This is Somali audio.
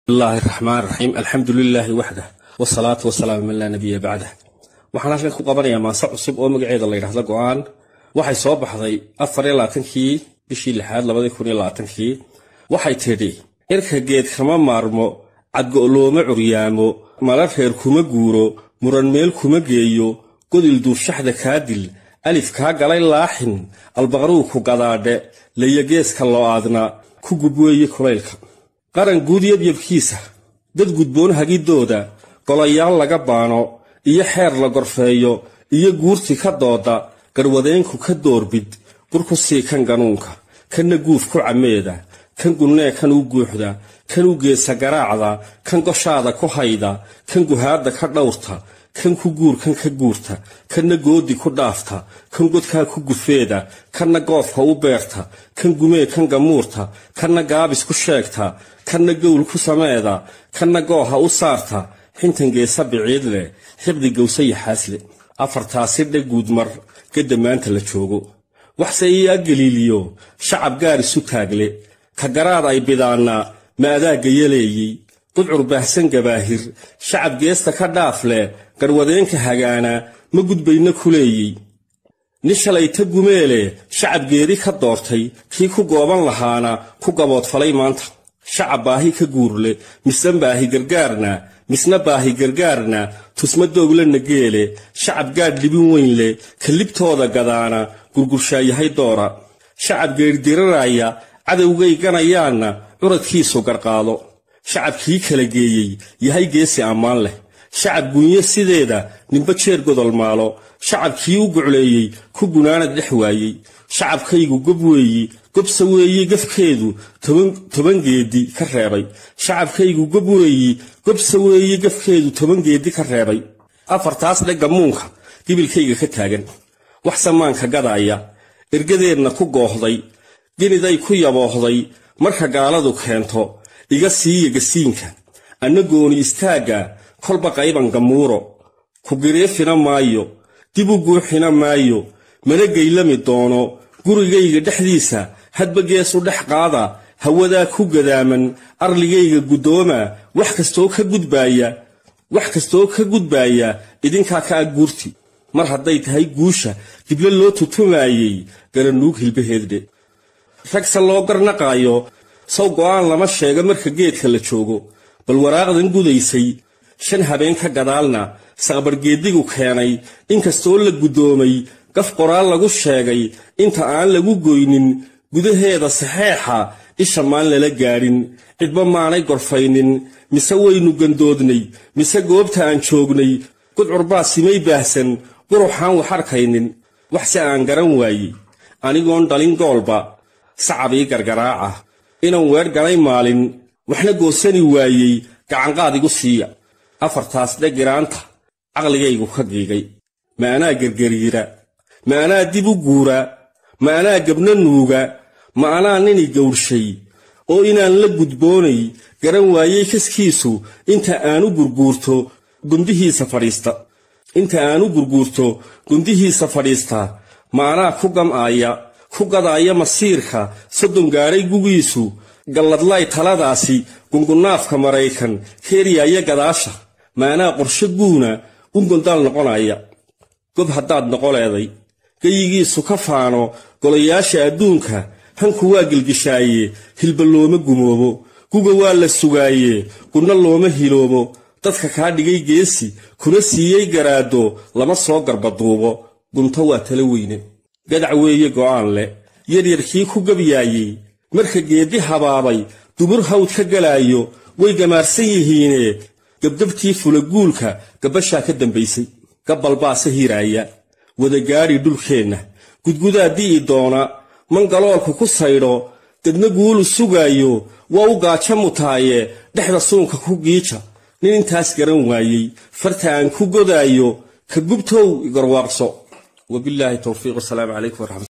الله الرحمن الرحيم الحمد لله وحده والصلاة والسلام من لا نبي بعده waxaan halkan ku qabanayaa maasa cusub oo magaceeda la yiraahdo go'aan waxay soo baxday 24kii bishii 6 2020 waxay tidhi irka geed kama maarmo cadgoolooma curyaamo mala reer kuma guuro muran meel kuma geeyo godil duushaxda kaadil alif ka galay laaxin albaqruu ku gadaadhe layageeska loo aadna ku gubweeye kuleylka qaran guudiyad yabkiisa dad gudboon hagidooda golayaal laga baano iyo xeer la gorfeeyo iyo guurti ka dooda garwadeenku ka doorbid burku sii kan ganuunka kana guuf ku cameeda kan gunee kan u guuxda kan u geesa garaacda kan goshaada ku hayda kan guhaada ka dhawrta kan ku guur kan ka guurta kana goodi ku dhaafta kan godka ku gufeeda kana goofka u beerta kan gumee kan gamuurta kana gaabis ku sheegta kana gowl ku sameeda kana gooha u saarta xintan geesa biciid leh xibdi gowsay xaasle afartaasi dhaguud mar gadamaanta la joogo waxse ay agaliiliyo shacab gaar isu taagle ka garaad ay bidaana maadaaga yeleeyay qudcur baahsan gabaahir shacab geesta ka dhaafle garwadeenka hagaana ma gudbayna kuleeyay nishalayta gumeele shacab geeri ka doortay kii ku gooban lahaana ku gabood falay maanta shacab baahi ka guurle misan baahi gargaarna misna baahi gargaarna tusma doogla geele shacab gaad libin weyn leh kalibtooda gadaana gurgurshayahay doora shacab geerdiraraya cadawgay ganayaana curadkiisu garqaado shacabkii kala geeyay yahay geesi ammaan leh shacab gunye sideeda nimba jeer godol maalo shacabkii u gucleeyay ku gunaanad dhex waayay shacabkaygu gob weeyi gobsa weeyi gafkeedu toban geedi ka reebay shacabkaygu gob weeyi gobsa weeyi gafkeedu 10 geedi ka reebay afartaas dhagamuunka gibilkayga ka taagan wax samaanka gadaaya ergadeedna ku goohday giniday ku yaboohday marka gaaladu keento iga siiya gasiinka anagooni istaaga kolba qayban gamuuro ku gireefina maayo dibu guuxina maayo mana geylami doono gurigayga dhexdiisa hadba geesu dhex qaada hawada ku gadaaman arligayga gudooma wax kastoo ka gudbaaya idinka ka guurti mar hadday tahay guusha dibla loo tutumaayay garanuug hilbaheedde ragsa loo garnaqaayo saw go'aan lama sheega marka geedka la joogo bal waraaqdan gudaysay 5 habeen ka gadaalna saqbargeedigu keenay inkastoo la gudoomay gaf qoraal lagu sheegay inta aan lagu goynin gudaheeda saxeexa isha maan lala gaarin cidba maanay gorfaynin mise waynu gandoodnay mise goobta aan joognay gudcurbaa simay baahsan quruxaan wax arkaynin waxse aan garan waayey anigoon dhalin goolba sacabii gargaraaca inaan weer galay maalin waxna goosani waayey gacanqaadigu siiya afartaas dhagiraanta aqligaygu ka giigay ma anaa gargariira ma anaa dib u guura ma anaa gabna nuuga ma anaa nini gowrshay oo inaan la gudboonay garan waayey kaskiisu inta aan u gurguurto gundihiisa fadhiista ma anaa ku gamaaya ku gadaaya masiirka 30 gaaray gugiisu galladlay taladaasi gungunaafka Mareykan keeriyaaya gadaasha ma anaa qorshe guuna gungundaal noqonaya gob haddaad noqoleeday gayigiisu ka faano golayaasha adduunka hanku waa gilgishaaye hilba looma gumoobo guga waa la sugaaye guna looma hiloobo dadka kaa dhigay geesi kuna siiyey garaado lama soo garbaduubo gunta waa tala weyne gadac weeye go'aan leh yaryarkii ku gabiyaayey marka geedi habaabay dubur hawd ka galaayo way gamaarsan yihiine gabgabtii fulaguulka gabashaa ka dambaysay gabalbaase hiraaya wada gaari dhulkeenna gudgudaadii doona mangaloolku ku saydho dadna guulu sugaayo waa u gaajo mutaaye dhexda suunka ku giija nin intaas garan waayey farta aan ku godaayo ka gubtow garwaaqso wabillahi tawfiiq wasalaamu calaykum.